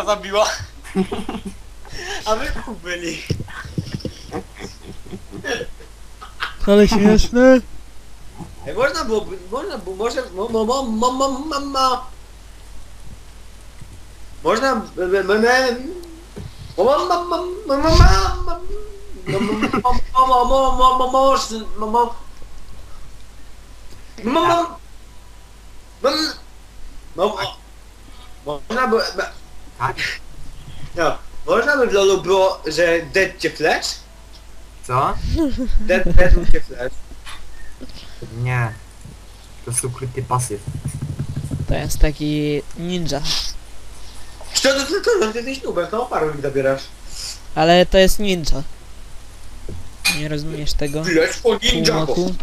Todora zabiła. A wy byli. Ale śmieszne. Ej, można było, można było, może, można by, Tak? no, można by w LoLu było, że dead cię flash? Co? Dead cię flash. Nie. To jest ukryty pasyw. To jest taki ninja. Co ty jesteś nubem, to oparł mi dobierasz. Ale to jest ninja. Nie rozumiesz tego? Flash o ninja! Półnoku?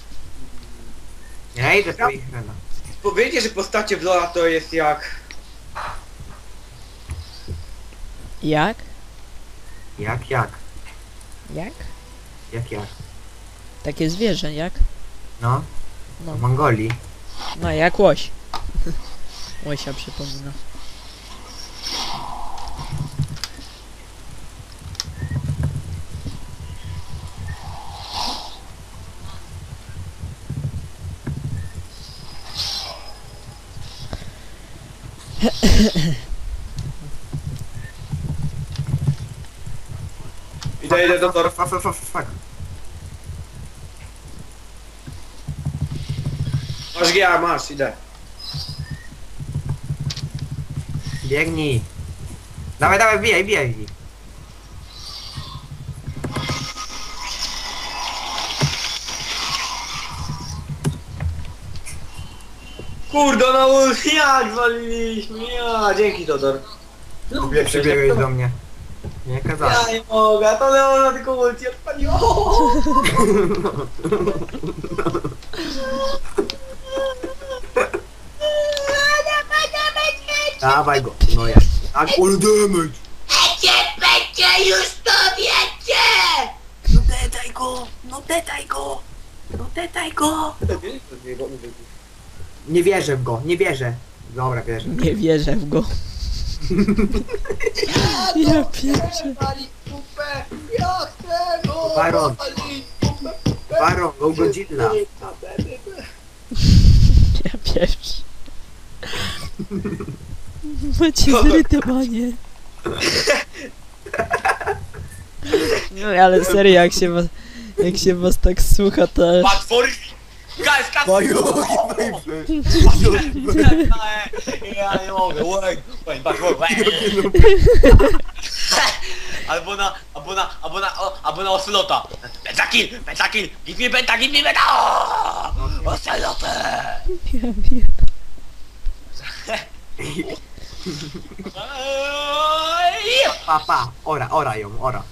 Ja idę po ich rena. Powiecie, że postacie w LoL'a to jest jak... Jak? Jak? Jak? Jak? Takie zwierzę, jak? No, No, w Mongolii. no jak łoś. Łosia przypomina. Idę do toru. Fuck. Masz GA, masz, idę. Biegnij. Dawaj, bijaj. Kurde, na ulti, jak waliliśmy, ja, dzięki Todor. Lubię Przybiegłeś do mnie. Nie kazałem. Ja nie mogę, to Leona tylko ulti odpaliło. Dawaj go. No ja. Tak, all damage. Będzie już to wiecie! No daj go. Nie wierzę w go, nie wierzę. Dobra, wierzę. Nie wierzę w go. Ja pierdolę. Ja chcę go Baron. walić pupę. Baron, go Godzilla. Ja pierwszy. Macie zrytowanie. No ale serio, jak się was tak słucha, to... Patwory! Guys, ja nie mogę, wait, albo na Ocelota. Pentakill, give me penta! Ocelotę! Ja wiem. Pa, ora ją.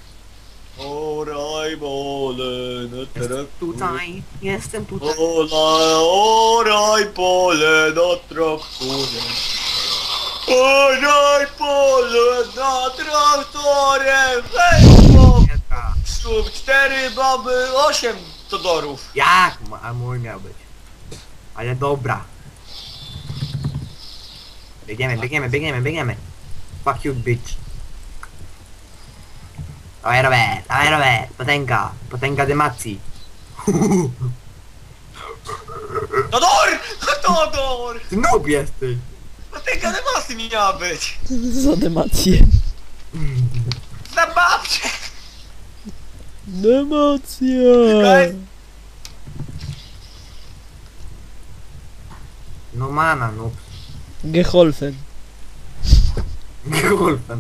Oraj pole, na trakturze. Tutaj, jestem tutaj. Oraj pole na trakturze. Oraj pole na traktorze. Hej, Pietra. szub, 4 baby, 8 Todorów. Jak? A mój miał być. Ale dobra. Biegniemy. Fuck you, bitch. Dawaj Robert, potęga dymacji. Todor! Ty noob jesteś. No tej animacji mi miała być. Za demację. Zabawcie! Demacja! No mana, noob. Geholfen. Golfem.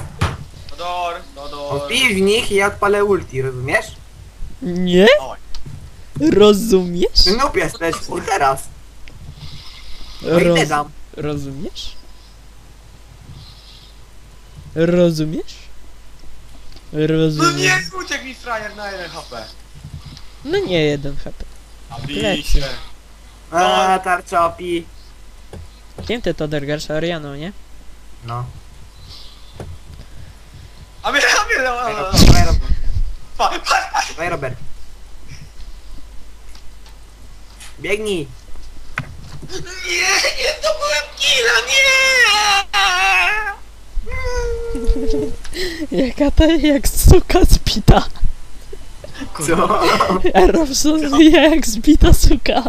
Todor. Wpij w nich i ja odpalę ulti, rozumiesz? Nie? Oj. Rozumiesz? Ty noob jesteś, i teraz. No i nie dam. Rozumiesz? Rozumiesz? No Rozumiesz? nie, uciekł mi frajer na 1 HP. No nie, 1 HP. A Plecy. bicie. A, tarczopi. Kim ty to dergasz? Arianą, nie? No. A mnie, Dawaj Robert. Biegnij. Nie, to byłem killa, nie! Jaka to jak suka zbita. Co? Robson zbija jak zbita suka.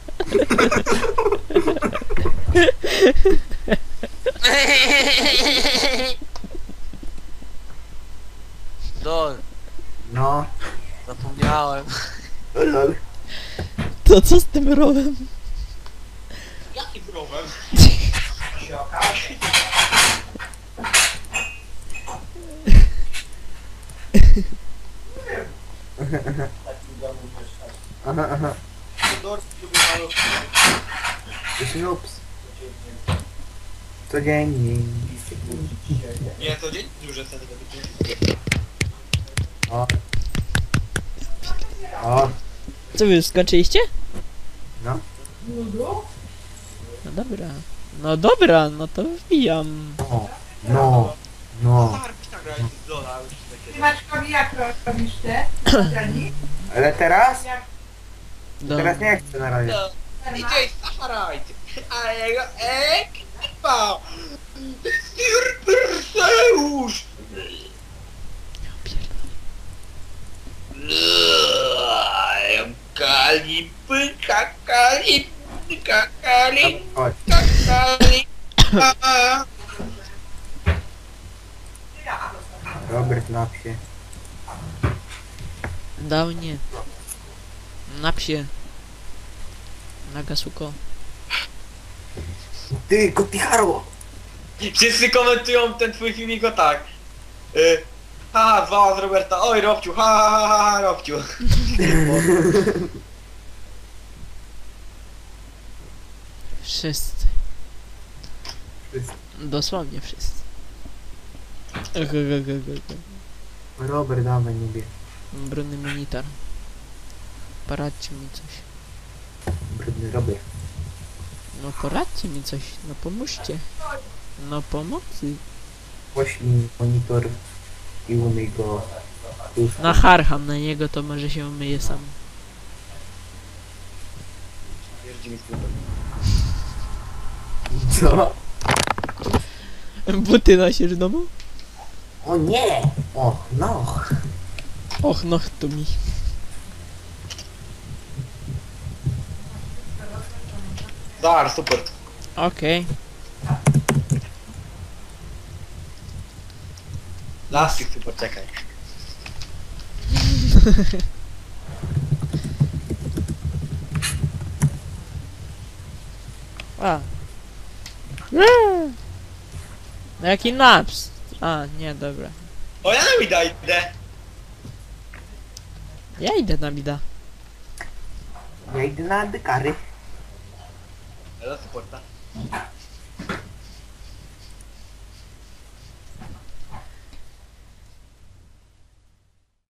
Dol, No. zapomniałem. Lol. To co z tym rowem? Jaki problem? Aha, aha. Todor lubi malutki. Ups. Codziennie. Nie, to dzień duże wtedy będzie. O. O. Co wy już skończyliście? No. No dobra. No dobra, no to wbijam. No. No. No. Starki tak grać z Lola już takie. Maćkowi jak robisz te? Dani? Ale teraz? Do... Teraz nie chcę na razie. DJ Safarite, a jego ekipa! Perseusz! Kalipy, kakalipy, kakalipy, Chodź. kakalipy. Robert na psie. Dał nie. Na psie. Na gasuko. Ty, Kotiharo! Wszyscy komentują ten twój filmik o tak. Haha, zwała z Roberta, oj Robciu, ha ha ha ha, ha Robciu. Wszyscy. Dosłownie wszyscy. Robert, dawaj, nie bierz. Brudny minitar. Poradźcie mi coś. Brudny Robert. No poradźcie mi coś. No pomóżcie. No pomocy. Poślij monitor i umyj go. Nacharcham na niego, to może się umyje sam. Pierdzi mi skórę. Co? Buty nosisz w domu? O nie! O, no. Och, no to mi. Dar, super. Okej. Lastik super, czekaj. A. No jaki naps? A, nie, dobra. O, ja na mida idę. Ja idę na bida. Ja idę na dekary. Ja do supporta.